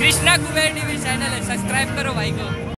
Krishna Kuber TV channel है, subscribe करो भाई को।